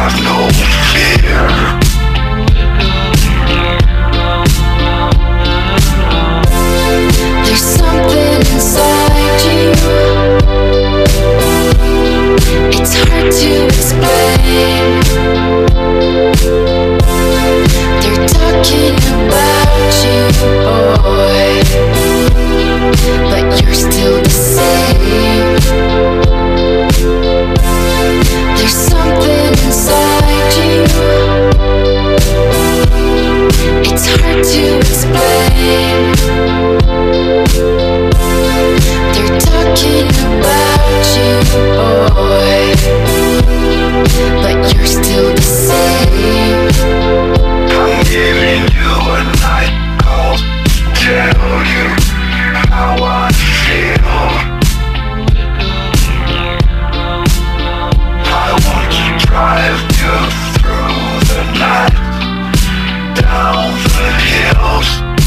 have no fear. There's something inside you. It's hard to explain. They're talking about you, boy, but you're still the same. There's something inside you. It's hard to explain. They're talking about you, boy, but you're still the same. I'm giving you a night call to tell you how I feel. I want to drive you through the night, down the hills.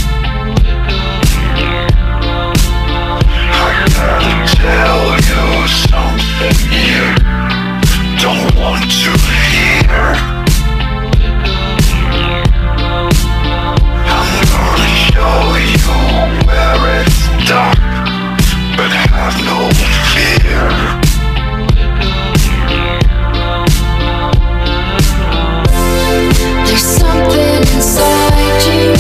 I gotta tell you something you don't want to hear. I'm gonna show you where it's dark, but have no fear. There's something inside you.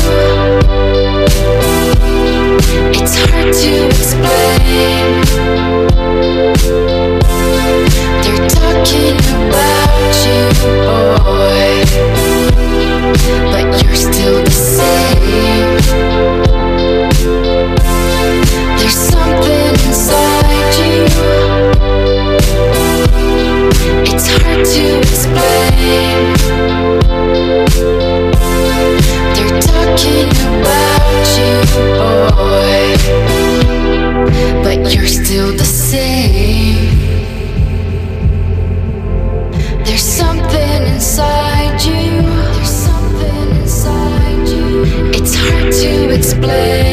It's hard to explain. They're talking about you, boy, but you're still the same. There's something inside you. It's hard to explain. They're talking about you, boy, but you're still the same. There's something inside you. There's something inside you. It's hard to explain.